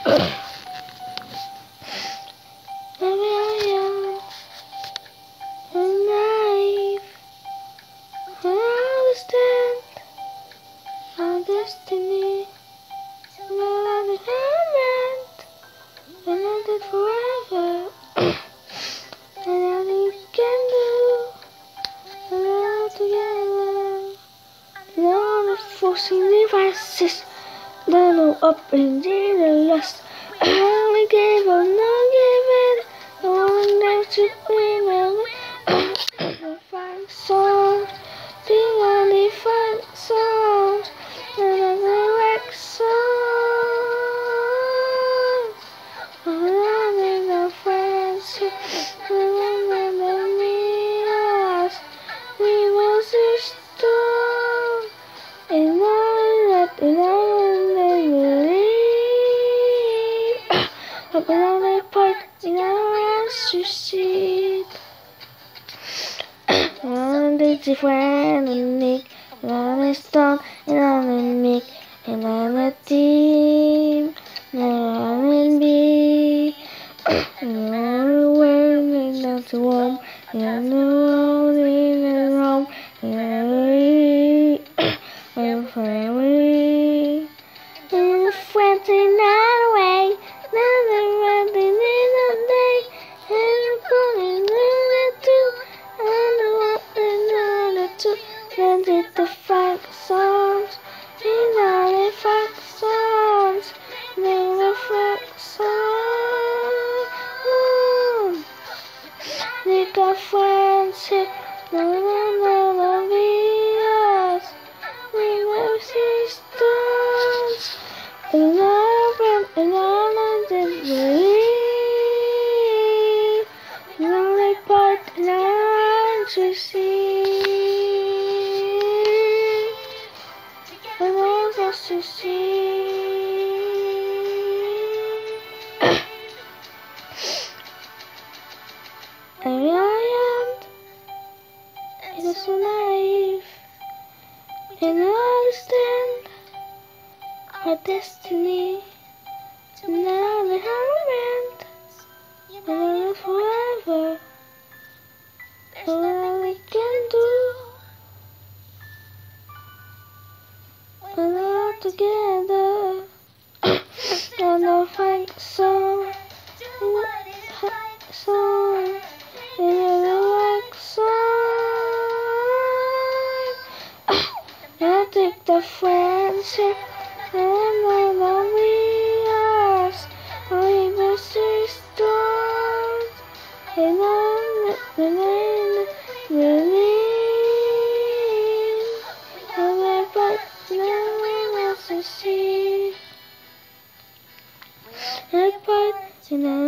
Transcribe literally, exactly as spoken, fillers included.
Maybe I am naive. I understand our destiny. Well, I meant and I did forever. And all we can do is all together. None of forcing devices. Don't know up and in the lust. I only gave up, not giving. I want them to win. The five songs, the only five songs, and the correct song. I'm in the friends who remember me as we were so strong. And all that and all they believe. But now they part in our hands to see. And it's a friend and Nick, and I'm a stone, and I'm a Mick, and I'm a team, and I'm a me. And all the world is not so warm, and the world is wrong, and I'm family. And the friends in our way, now they're running in the day, and I'm calling the two, and the one and the two. Then did the five songs, and all the five songs, then the five songs. We got friendship, no one will be us. We were sisters, and love and all of them believe. No they part and I to see. And all us to see. And I am, and it's so naive, and I understand our destiny. And now the meant, and I live forever. All we can do, and all together. And I'll fight song, and a song, and a like song. I'll take the friendship, and I love me us. We must stay strong, and I'm the name believe. And I but now we must see. I part in a